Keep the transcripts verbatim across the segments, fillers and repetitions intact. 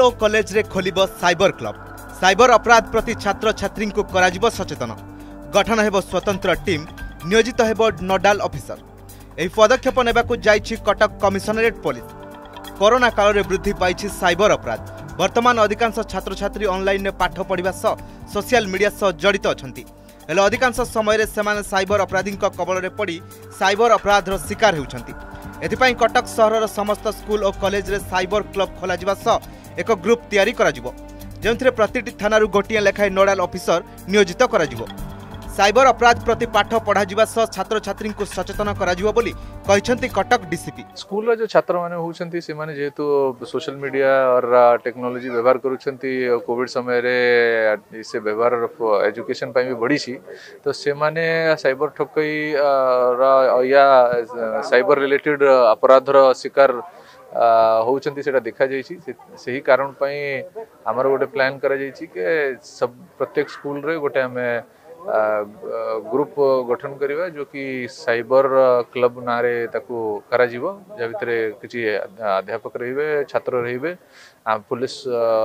और कॉलेज रे खोलिब cyber club. Cyber अपराध प्रति छात्र छात्री को कराजिब सचेतन। गठन हेब स्वतंत्र टीम, नियोजित हेब नोडाल ऑफिसर। एही पदक्षेप नेबाकु जाइछि कटक कमिशनरेट पुलिस। कोरोना काल रे वृद्धि पाइछि साइबर अपराध। वर्तमान अधिकांश छात्र छात्री ऑनलाइन में पाठ पढ़िबा सह सोशल मीडिया सह जड़ित अछंती। हेले अधिकांश समय रे सेमाने साइबर अपराधी कबल रे पड़ी साइबर अपराधर शिकार होउछंती। एथिपाई कटक सहरर समस्त स्कूल और कॉलेज रे साइबर क्लब खोला जिबा सह एक ग्रुप तैयारी करा जिवो, जेंथिरे प्रतिटी थानारू गोटिया लेखाय नोडाल ऑफिसर नियोजित करा जिवो। साइबर अपराध प्रति पाठ पढ़ा जिबा सह छात्र छात्री को सचेतन करा जिवो बोली कहिसंती कटक डीसीपी। स्कूल रो जो छात्र माने होउछंती से माने जेहेतु सोशल मीडिया और टेक्नोलॉजी व्यवहार करूछंती, कोविड समय रे से व्यवहार एजुकेशन पई भी बढ़ी छी, तो से माने साइबर ठकई या साइबर रिलेटेड अपराध रो शिकार होउछंती सेटा देखा जाइछि। सही कारण पई हमर गोटे प्लान करा जाइछि के सब प्रत्येक स्कूल रे गोटे हमें ग्रुप गठन करिवा जो कि साइबर क्लब नारे ताकू करा जीवो, जा भितरे किछि अध्यापक रहिबे, छात्र रहिबे, पुलिस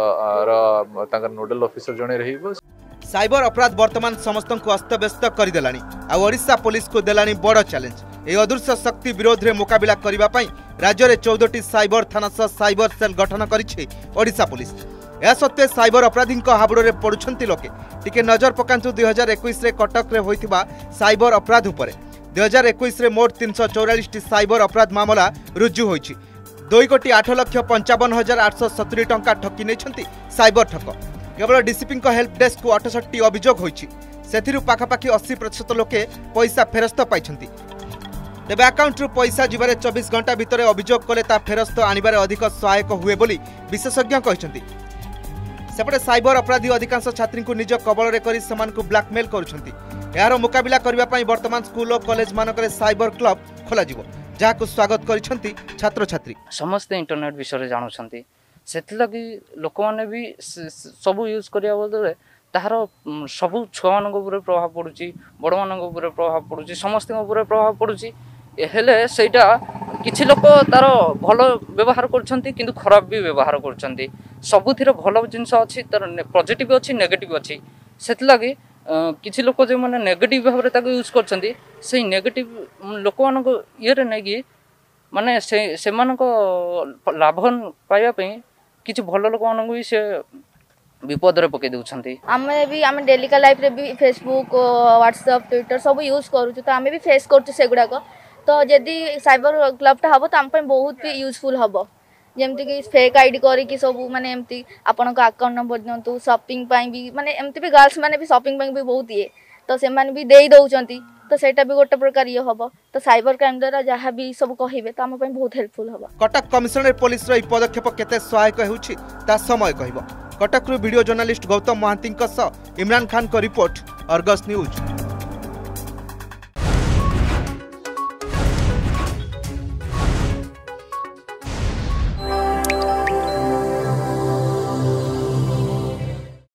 रा तांकर नोडल ऑफिसर जणे रहिबो। साइबर अपराध वर्तमान समस्त को अस्तव्यस्त कर देलानी आ ओडिशा पुलिस को देलानी बड़ चैलेंज। ए अदृश्य शक्ति विरोध रे मुकाबिला करिबा पई राज्य रे चौदह टी साइबर थाना सह साइबर सेल गठन करिछि ओडिशा पुलिस। या सत्वे साइबर अपराधी हाबुड़े पड़ुछंती लोके। टिके नजर पकांतु दुई हजार इक्कीस रे कटक रे होइथिबा साइबर अपराध उपरे। दुई हजार इक्कीस रे मोट तीन सौ चौरालीस टी साइबर अपराध मामला रुजु होइछि। दुई कोटी आठ लक्ष पंचावन हजार आठ सौ सतुरी टंका ठकी नेछंती साइबर ठक। केवल डीसीपी हेल्प डेस्क को अठसठी अभियोग होइछि, सेथिरु पाखापाखि अस्सी प्रतिशत लोके पैसा फेरस्त पाइछंती। तेबे अकाउंट रु पैसा जिबारे चौबीस घंटा भितर अभियोग कले ता फेरस्त आनिबारे अधिक सहायक हुए बोली विशेषज्ञ कहिसंती। सेपटे साइबर अपराधी अधिकांश छात्री को निज कबल रे करी समान को ब्लैकमेल करुछंती। यार मुकाबिला करबा पई वर्तमान स्कूल और कॉलेज मानकरे साइबर क्लब खोला जिवो, जाहाको स्वागत करिछंती छात्र छात्री। समस्त इंटरनेट विषय जानुछंती, सेति लगी लोक माने भी सब यूज करिया बदले ताहार सब छुआ मानक ऊपर प्रभाव पड़ुची, बड़ मानक ऊपर प्रभाव पड़ुची, समस्त ऊपर प्रभाव पड़ुची। हेले सेटा किछि लोक तार भल व्यवहार करछंती किंतु खराब भी व्यवहार करछंती। सबुथिर भल जिंस अछि, तार पॉजिटिव अछि, नेगेटिव अछि। सेति लागि किछि लोक जे माने नेगेटिव भाव रे ताको यूज करछंती, सेही नेगेटिव लोक मानक ये रे नेगी माने से सेमानक लाभन पाइबा पई किछि भल लोक मानक भी से विपद रे पके देउछंती। आमे भी आमे डेली का लाइफ रे भी फेसबुक, व्हाट्सएप, ट्विटर सब यूज करू तो आमे भी फेस करछु सेगुडा को। तो जदि साइबर क्लबटा हम तो आम बहुत भी यूजफुल हम, जमती कि फेक आईडी करी सब माने एमती आपन को अकाउंट नंबर दिंतु, शॉपिंग भी माने एमती भी गर्ल्स माने भी शॉपिंग भी बहुत ये तो से माने भी दे दउचंती, तो सेटा भी गोटे प्रकार ये हम। तो साइबर क्राइम द्वारा जहाँ भी सब कहिबे तो आम बहुत हेल्पफुल हम। कटक कमिशनरेट पुलिस रो पदक्षेप केते सहायक होउछि ता समय कहबो। कटक रो वीडियो जर्नलिस्ट गौतम महांती सह इमरान खान को रिपोर्ट, अर्गस न्यूज।